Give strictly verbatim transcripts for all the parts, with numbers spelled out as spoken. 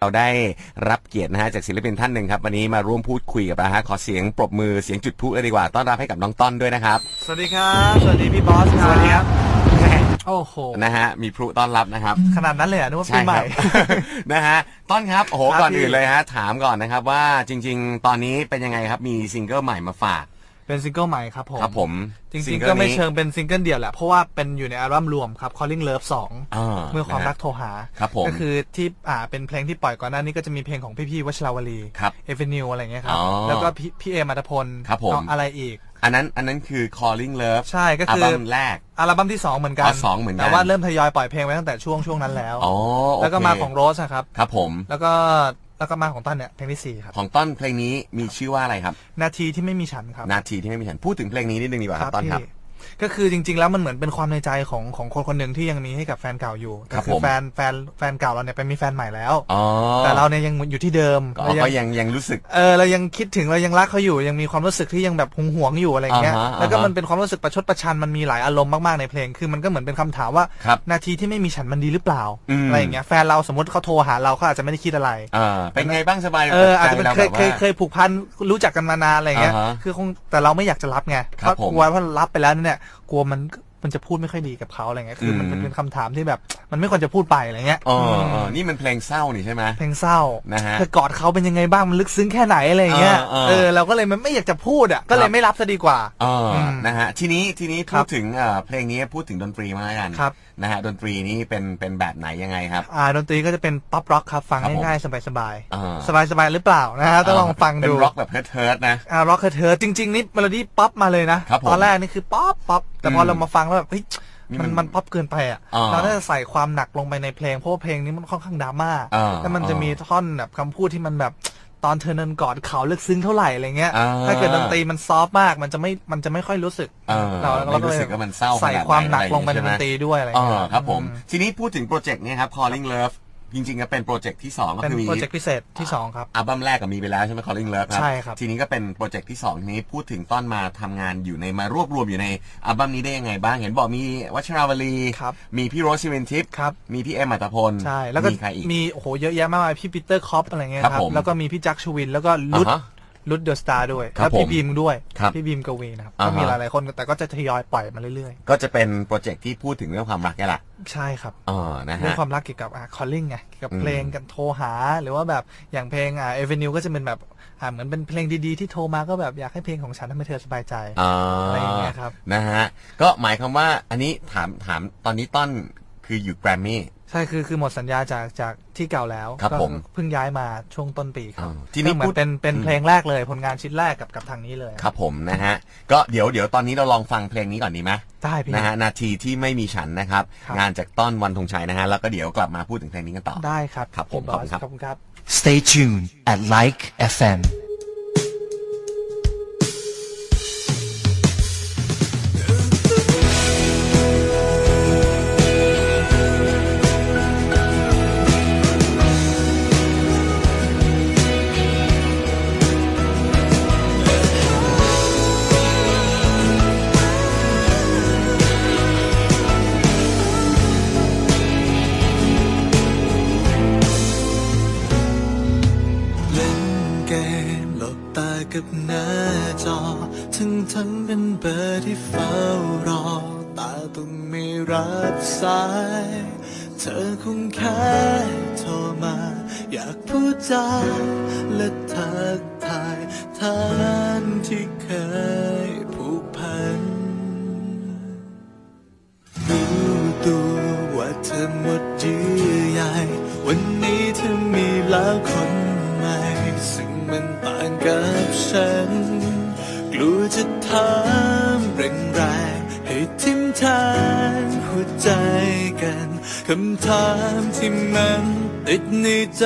เราได้รับเกียรตินะฮะจากศิลปินท่านหนึ่งครับวันนี้มาร่วมพูดคุยกับเราฮะขอเสียงปรบมือเสียงจุดพลุเลยดีกว่าต้อนรับให้กับน้องต้นด้วยนะครับสวัสดีครับสวัสดีพี่บอสครับสวัสดีครับโอ้โหนะฮะมีพลุต้อนรับนะครับขนาดนั้นเลยอ่ะนึกว่าปีใหม่นะฮะต้นครับโอ้โหก่อนอื่นเลยฮะถามก่อนนะครับว่าจริงๆตอนนี้เป็นยังไงครับมีซิงเกิลใหม่มาฝากเป็นซิงเกิลใหม่ครับผมครับผมจริงๆก็ไม่เชิงเป็นซิงเกิลเดี่ยวแหละเพราะว่าเป็นอยู่ในอัลบั้มรวมครับ Calling Love สองเมื่อความรักโทรหาก็คือที่อ่าเป็นเพลงที่ปล่อยก่อนหน้านี้ก็จะมีเพลงของพี่ๆวชิราวลีเอฟเฟนิวอะไรเงี้ยครับแล้วก็พี่เอมัตพลอะไรอีกอันนั้นอันนั้นคือ Calling Love ใช่ก็คืออัลบั้มแรกอัลบั้มที่สองเหมือนกันสองเหมือนกันแต่ว่าเริ่มทยอยปล่อยเพลงไว้ตั้งแต่ช่วงช่วงนั้นแล้วแล้วก็มาของโรสครับครับผมแล้วก็แล้วก็มาของต้นเนี่ยเพลงที่สี่ครับของต้นเพลงนี้มีชื่อว่าอะไรครับนาทีที่ไม่มีฉันครับนาทีที่ไม่มีฉันพูดถึงเพลงนี้นิดนึงดีกว่าครับต้นครับก็คือจริงๆแล้วมันเหมือนเป็นความในใจของของคนคนหนึ่งที่ยังมีให้กับแฟนเก่าอยู่ก็คือแฟนแฟนแฟนเก่าเราเนี่ยไปมีแฟนใหม่แล้วแต่เราเนี่ยยังอยู่ที่เดิมก็ยังยังรู้สึกเออเรายังคิดถึงเรายังรักเขาอยู่ยังมีความรู้สึกที่ยังแบบหวงหวงอยู่อะไรเงี้ยแล้วก็มันเป็นความรู้สึกประชดประชันมันมีหลายอารมณ์มากๆในเพลงคือมันก็เหมือนเป็นคำถามว่านาทีที่ไม่มีฉันมันดีหรือเปล่าอะไรอย่างเงี้ยแฟนเราสมมติเขาโทรหาเราเขาอาจจะไม่ได้คิดอะไรเป็นไงบ้างสบายเอออาจจะเป็นเคยเคยเคยผูกพันรู้จักกันมานานอะไรเงี้ยคือคงแต่เราไม่อยากจะรับไงเพราะกลัวว่ารับไปแล้วเนี่ยกลัวมันมันจะพูดไม่ค่อยดีกับเขาอะไรเงี้ยคือมันเป็นคำถามที่แบบมันไม่ควรจะพูดไปอะไรเงี้ยอ๋อนี่มันเพลงเศร้านี่ใช่ไหมเพลงเศร้านะฮะเธอกอดเขาเป็นยังไงบ้างมันลึกซึ้งแค่ไหนอะไรเงี้ยเออเราก็เลยมันไม่อยากจะพูดอ่ะก็เลยไม่รับซะดีกว่าอ๋อนะฮะทีนี้ทีนี้พูดถึงเพลงนี้พูดถึงดนตรีมาแล้วกันนะฮะดนตรีนี่เป็นเป็นแบบไหนยังไงครับอ่าดนตรีก็จะเป็นป๊อปร็อกครับฟังง่ายๆสบายสบายสบายสบายหรือเปล่านะฮะต้องลองฟังดูเป็นร็อกแบบเฮิร์ทเฮิร์ทนะอ่าร็อกเฮิร์ทเฮิร์ทจริงๆนี่เมโลดี้ป๊อปมาเลยนะตอนแรกนี่คือป๊อปป๊อปแต่พอเรามาฟังแล้วแบบเฮ้ยมันมันป๊อปเกินไปอ่ะเราได้ใส่ความหนักลงไปในเพลงเพราะว่าเพลงนี้มันค่อนข้างดราม่าแล้วมันจะมีท่อนแบบคำพูดที่มันแบบตอนเธอเนินกอดเขาลึกซึ้งเท่าไหร่อะไรเงี้ยถ้าเกิดดนตรีมันซอฟต์มากมันจะไม่มันจะไม่ค่อยรู้สึกเราเราก็เลยใส่ความหนักลงไปในดนตรีด้วยอะไรเงี้ยครับผมทีนี้พูดถึงโปรเจกต์นี้ครับ Calling Loveจริงๆก็เป็นโปรเจกต์ที่สองก็คือมีโปรเจกต์พิเศษที่สองครับอัลบั้มแรกก็มีไปแล้วใช่ไหม Calling Love ครับใช่ครับทีนี้ก็เป็นโปรเจกต์ที่สองทีนี้พูดถึงต้นมาทำงานอยู่ในมารวบรวมอยู่ในอัลบั้มนี้ได้ยังไงบ้างเห็นบอกมีวชิราวลีมีพี่โรสซิเวนทิพย์มีพี่เอ็มอัตพลใช่แล้วก็มีโอ้โหเยอะแยะมากมายพี่ปีเตอร์คอปอะไรเงี้ยครับแล้วก็มีพี่จักรชวินแล้วก็ลุดลุดเดอะสตาร์ด้วยแล้วพี่บีมด้วยพี่บีมกวีนะครับก็มีหลายๆคนแต่ก็จะทยอยปล่อยมาเรื่อยๆก็จะเป็นโปรเจกต์ที่พูดถึงเรื่องความรักนี่แหละใช่ครับอ๋อนะฮะเรื่องความรักเกี่ยวกับอ่า calling ไงกับเพลงกันโทรหาหรือว่าแบบอย่างเพลงอ่า Avenue ก็จะเป็นแบบอ่าเหมือนเป็นเพลงดีๆที่โทรมาก็แบบอยากให้เพลงของฉันทำให้เธอสบายใจอะไรอย่างเงี้ยครับนะฮะก็หมายความว่าอันนี้ถามถามตอนนี้ต้นคืออยู่แกรมมี่ใช่คือคือหมดสัญญาจากจากที่เก่าแล้วก็เพิ่งย้ายมาช่วงต้นปีครับทีนี้เหมือนเป็นเป็นเพลงแรกเลยผลงานชิ้นแรกกับกับทางนี้เลยครับผมนะฮะก็เดี๋ยวเดี๋ยวตอนนี้เราลองฟังเพลงนี้ก่อนดีไหมได้พี่นะฮะนาทีที่ไม่มีฉันนะครับงานจากต้นวันธงชัยนะฮะแล้วก็เดี๋ยวกลับมาพูดถึงเพลงนี้กันต่อได้ครับครับผมขอบคุณครับ Stay tuned at Like เอฟ เอ็มกับหน้าจอทั้งทั้งเป็นเบอร์ที่เฝ้ารอตาต้องไม่รับสายเธอคงแค่โทรมาอยากพูดจาและทักทายทานที่เคยผูกพันรู้ตัวว่าเธอหมดเยื่อใยวันนี้เธอมีแล้วคนใหม่ซึ่งมันต่างกับฉันกลัวจะถามแรงๆให้ทิ่มแทงหัวใจกันคำถามที่มันติดในใจ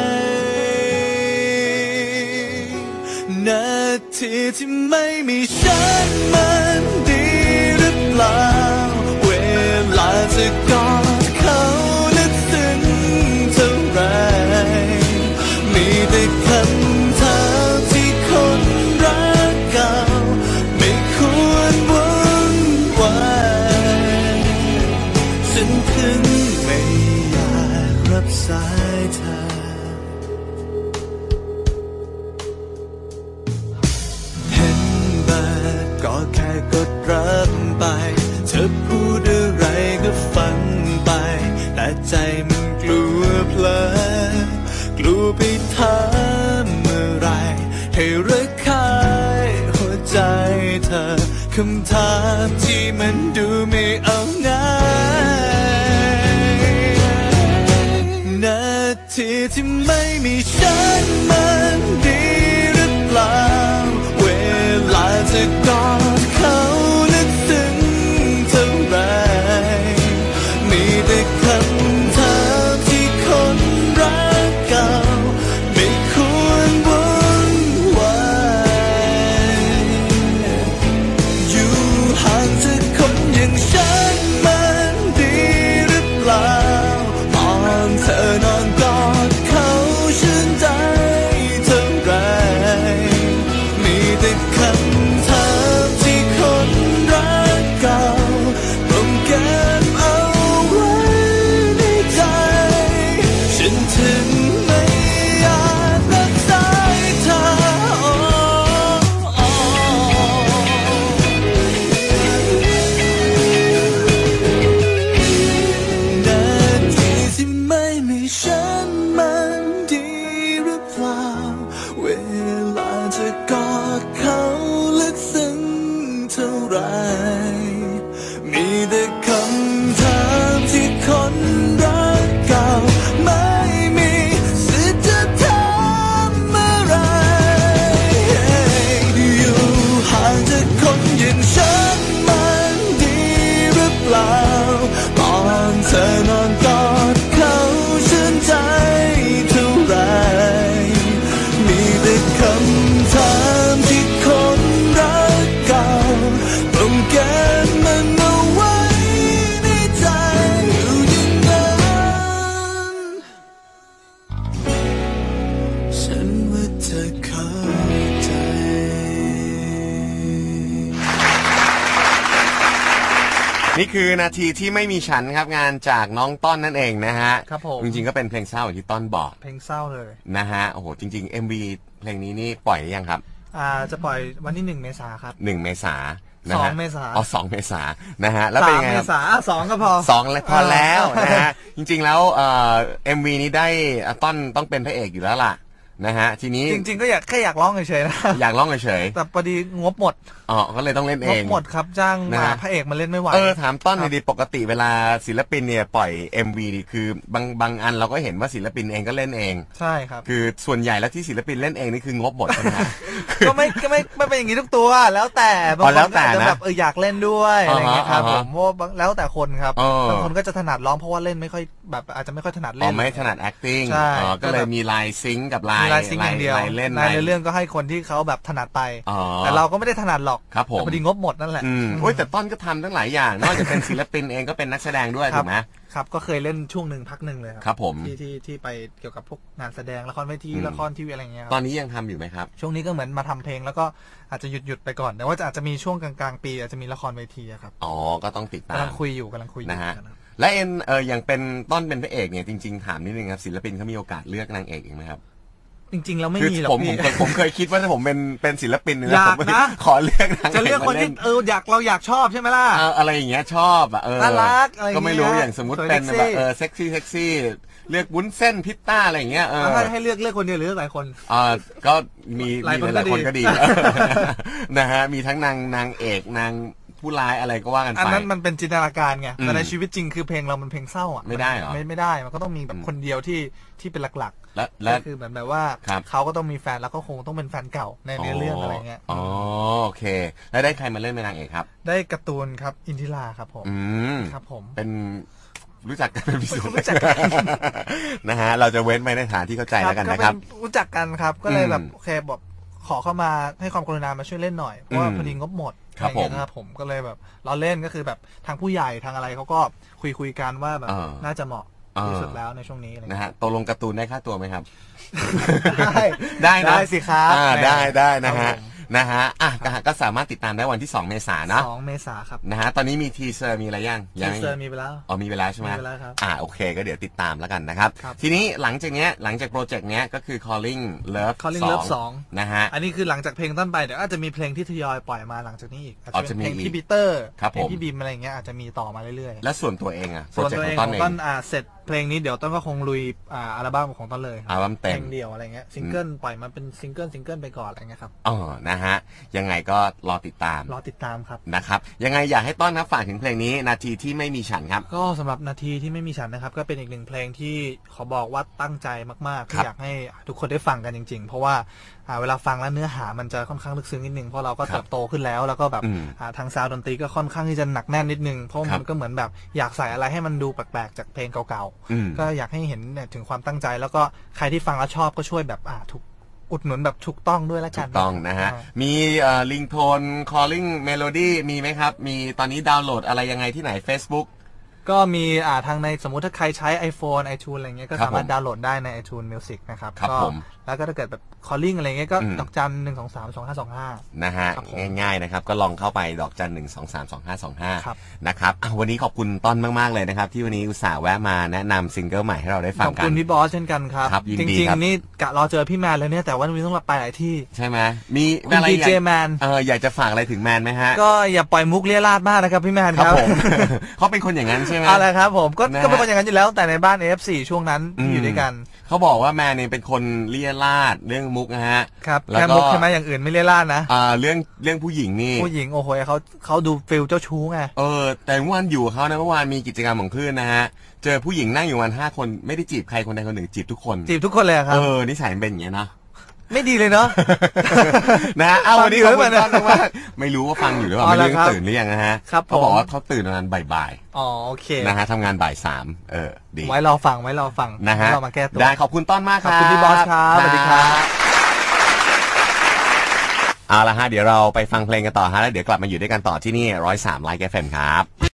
นาทีที่ไม่มีฉันมันดีหรือเปล่าเวลาจะกอดเขาลึกซึ้งเท่าไรมีแต่คำถามที่คนรักเก่าไม่ควรวุ่นวายฉันถึงไม่อยากรับสายเธอลัวไปถามเมื่อไรให้ระคายหัวใจเธอคำถามที่มันดูไม่เอาง่ายนาทีที่ไม่มีฉันมันดีหรือเปล่าเวลาจะกอดเขาลึกซึ้งเท่าไรมีแต่คำถามที่คนรักเก่าไม่ควรวุ่นวายอยู่ห่างจากคนอย่างฉันมันดีหรือเปล่าตอนเธอนอนกอดเขาชื่นใจเท่าไรมีแต่คำถามที่คนรักเก่าต้องเก็บเอาไว้ในใจฉันถึงไม่อยากรักสายเธอนาทีที่ไม่มีฉันมันดีหรือเปล่าเวลาจะกอดเขาลึกซึ้งเท่าไรมีแต่คำถามที่คนรักเก่าไม่มีสิทธิ์จะถามเมื่อไรอยู่ห่างจากคนอย่างฉันมันดีหรือเปล่าตอนเธอนอนกอดเขาชื่นใจเท่าไรมีแต่คำถามที่คนรักเก่าต้องเก็บมันเอาไว้ในใจอยู่อย่างนั้นฉันว่าเธอเข้าใจนี่คือนาทีที่ไม่มีฉันครับงานจากน้องต้นนั่นเองนะฮะครับผมจริงๆก็เป็นเพลงเศร้าอย่างที่ต้นบอกเพลงเศร้าเลยนะฮะโอ้โหจริงๆ เอ็ม วี เพลงนี้นี่ปล่อยหรือยังครับอ่าจะปล่อยวันที่หนึ่งเมษาครับหนึ่งเมษาสองเมษาอ๋อสองเมษานะฮะแล้วเป็นไงครับสามเมษาสองก็พอสองเลยพอแล้วนะฮะจริงๆแล้วเอ่อ เอ็ม วี นี้ได้ต้นต้องเป็นพระเอกอยู่แล้วล่ะนะฮะทีนี้จริงๆก็อยากแค่อยากร้องเฉยๆนะอยากร้องเฉยๆแต่พอดีงบหมดอ๋อก็เลยต้องเล่นเองงบหมดครับจ้างมาพระเอกมาเล่นไม่ไหวเออถามต้นในดีปกติเวลาศิลปินเนี่ยปล่อย เอ็ม วี นี่คือบางบางอันเราก็เห็นว่าศิลปินเองก็เล่นเองใช่ครับคือส่วนใหญ่แล้วที่ศิลปินเล่นเองนี่คืองบหมดใช่ไหมก็ไม่ก็ไม่ไม่เป็นอย่างนี้ทุกตัวแล้วแต่บางคนอาจจะแบบเอออยากเล่นด้วยอะไรเงี้ยครับผมเพราะแล้วแต่คนครับบางคนก็จะถนัดร้องเพราะว่าเล่นไม่ค่อยแบบอาจจะไม่ค่อยถนัดเล่นอ๋อไม่ถนัด acting ก็เลยมีลายซิงค์กับลายลายซิงค์อย่างเดียวเล่นในเรื่องก็ให้คนที่เขาแบบถนัดไปแต่เราก็ไม่ได้ถนัดหรอกครับผมพอดีงบหมดนั่นแหละโอ้ยแต่ต้นก็ทำทั้งหลายอย่างนอกจากเป็นศิลปินเองก็เป็นนักแสดงด้วยถูกไหมครับก็เคยเล่นช่วงหนึ่งพักหนึ่งเลยครับผมที่ที่ที่ไปเกี่ยวกับพวกงานแสดงละครเวทีละครทีวีอะไรเงี้ยตอนนี้ยังทำอยู่ไหมครับช่วงนี้ก็เหมือนมาทำเพลงแล้วก็อาจจะหยุดหยุดไปก่อนแต่ว่าอาจจะมีช่วงกลางๆปีอาจจะมีละครเวทีครับอ๋อก็ต้องติดตามกำลังคุยอยู่กำลังคุยนะฮะและเอ็นเอออย่างเป็นต้นเป็นพระเอกเนี่ยจริงๆถามนิดนึงครับศิลปินเขามีโอกาสเลือกนางเอกอีกไหมครับจริงๆแล้วไม่มีหรอกพี่ผมผมเคยคิดว่าถ้าผมเป็นเป็นศิลปินนะอยากนะขอเลือกนางเอกจะเลือกคนที่เอออยากเราอยากชอบใช่ไหมล่ะอะไรอย่างเงี้ยชอบอ่ะเออน่ารักอะไรก็ไม่รู้อย่างสมมติเป็นแบบเออเซ็กซี่เซ็กซี่เลือกวุ้นเส้นพิตต้าอะไรอย่างเงี้ยเออให้เลือกเลือกคนเดียวหรือเลือกหลายคนอ่าก็มีมีหลายคนก็ดีนะฮะมีทั้งนางนางเอกนางผู้ร้ายอะไรก็ว่ากันไปอันนั้นมันเป็นจินตนาการไงแต่ในชีวิตจริงคือเพลงเรามันเพลงเศร้าอ่ะไม่ได้เหรอไม่ไม่ได้มันก็ต้องมีแบบคนเดียวที่ที่เป็นหลักๆและและคือเหมือนแบบว่าเขาก็ต้องมีแฟนแล้วก็คงต้องเป็นแฟนเก่าในเรื่องอะไรเงี้ยอ๋อโอเคแล้วได้ใครมาเล่นเป็นนางเอกครับได้การ์ตูนครับอินทิราครับผมอืมครับผมเป็นรู้จักกันเป็นพิเศษรู้จักกันนะฮะเราจะเว้นไว้ในฐานที่เข้าใจแล้วกันนะครับรู้จักกันครับก็เลยแบบโอเคบอกขอเข้ามาให้ความกรุณามาช่วยเล่นหน่อยเพราะว่าพอดีงบหมดครับผมครับผมก็เลยแบบเราเล่นก็คือแบบทางผู้ใหญ่ทางอะไรเขาก็คุยคุยกันว่าแบบน่าจะเหมาะที่สุดแล้วในช่วงนี้นะฮะตกลงการ์ตูนได้ค่าตัวไหมครับได้ได้ได้สิครับได้ได้นะฮะนะฮะอ่ะก็สามารถติดตามได้วันที่สองเมษายนนะสองเมษายนครับนะฮะตอนนี้มีทีเซอร์มีอะไรยังทีเซอร์มีไปแล้วอ๋อมีไปแล้วใช่ไหมมีไปแล้วครับอ่าโอเคก็เดี๋ยวติดตามแล้วกันนะครับทีนี้หลังจากเนี้ยหลังจากโปรเจกต์เนี้ยก็คือ calling love calling love สองนะฮะอันนี้คือหลังจากเพลงต้นไปเดี๋ยวอาจจะมีเพลงที่ทยอยปล่อยมาหลังจากนี้อีกอาจจะเป็นเพลงพี่ปีเตอร์เพลงพี่บีมอะไรเงี้ยอาจจะมีต่อมาเรื่อยๆและส่วนตัวเองอะส่วนตัวเองของต้นอ่าเสร็จเพลงนี้เดี๋ยวต้นก็คงลุยอ่าอัลบั้มของต้นเลยอัลบั้มเต็มเพลงเดียวอะไรเงี้ยซิงเกิลปล่อยมาเป็นซิงเกิลซิงเกิลไปก่อนอะไรเงี้ยครับอ๋อนะฮะยังไงก็รอติดตามรอติดตามครับนะครับยังไงอยากให้ต้อนนะฝากถึงเพลงนี้นาทีที่ไม่มีฉันครับก็สำหรับนาทีที่ไม่มีฉันนะครับก็เป็นอีกหนึ่งเพลงที่ขอบอกว่าตั้งใจมากๆที่อยากให้ทุกคนได้ฟังกันจริงๆเพราะว่าเวลาฟังแล้วเนื้อหามันจะค่อนข้างลึกซึ้งนิดนึงเพราะเราก็เติบโตขึ้นแล้วแล้วก็แบบทางซาวด์ดนตรีก็ค่อนข้างที่จะหนักแน่นนิดนึงเพราะมันก็เหมือนแบบอยากใส่อะไรให้มันดูแปลกๆจากเพลงเก่าๆก็อยากให้เห็นถึงความตั้งใจแล้วก็ใครที่ฟังแล้วชอบก็ช่วยแบบอ่าถูกอุดหนุนแบบถูกต้องด้วยแล้วกันถูกต้องนะฮะมีลิงโทน calling melody มีไหมครับมีตอนนี้ดาวน์โหลดอะไรยังไงที่ไหน Facebook ก็มีอ่าทางในสมมุติถ้าใครใช้ iPhone iTunes อะไรเงี้ยก็สามารถดาวน์โหลดได้ใน iTunes Music นะครับก็แล้วก็ถ้าเกิดแบบ calling อะไรเงี้ยก็ดอกจันหนึ่งสองสามสองห้าสองห้านะฮะง่ายๆนะครับก็ลองเข้าไปดอกจันหนึ่งสองสามสองห้าสองห้านะครับวันนี้ขอบคุณต้นมากๆเลยนะครับที่วันนี้อุตส่าห์แวะมาแนะนำซิงเกิลใหม่ให้เราได้ฟังกันขอบคุณพี่บอสเช่นกันครับจริงๆนี่กะรอเจอพี่แมนเลยเนี่ยแต่ว่าวันนี้ต้องไปหลายที่ใช่ไหมมีอะไรดีเจแมนเอออยากจะฝากอะไรถึงแมนไหมฮะก็อย่าปล่อยมุกเลี้ยราดมากนะครับพี่แมนครับผมเขาเป็นคนอย่างนั้นใช่ไหมอะไรครับผมก็เป็นคนอย่างนั้นอยู่แล้วแต่ในบ้าน เอ เอฟ โฟร์ ช่วงนั้นที่อยู่ด้วยกันเขาบอกว่าแมนเนี่ยเป็นคนเลี้ยราดเรื่องมุกนะฮะครับแค่มุกใช่ไหมอย่างอื่นไม่เลี้ยราดนะอ่าเรื่องเรื่องผู้หญิงนี่ผู้หญิงโอ้โหเขาเขาดูฟิลเจ้าชู้ไงเออแต่เมื่อวานอยู่เขานะเมื่อวานมีกิจกรรมของคลื่นนะฮะเจอผู้หญิงนั่งอยู่วันห้าคนไม่ได้จีบใครคนใดคนหนึ่งจีบทุกคนจีบทุกคนเลยครับเออนิสัยเป็นอย่างนี้นะไม่ดีเลยเนาะนะเอาวันนี้ขอบคุณมากมากไม่รู้ว่าฟังอยู่หรือเปล่าไม่รู้ตื่นหรือยังนะฮะเขาบอกว่าเขาตื่นประมาณบ่ายๆอ๋อโอเคนะฮะทำงานบ่ายสามเออดีไว้รอฟังไว้รอฟังนะฮะเรามาแก้ตัวได้ขอบคุณต้นมากครับขอบคุณพี่บอสครับสวัสดีครับเอาละฮะเดี๋ยวเราไปฟังเพลงกันต่อฮะแล้วเดี๋ยวกลับมาอยู่ด้วยกันต่อที่นี่ร้อยสามไลค์ เอฟ เอ็ม ครับ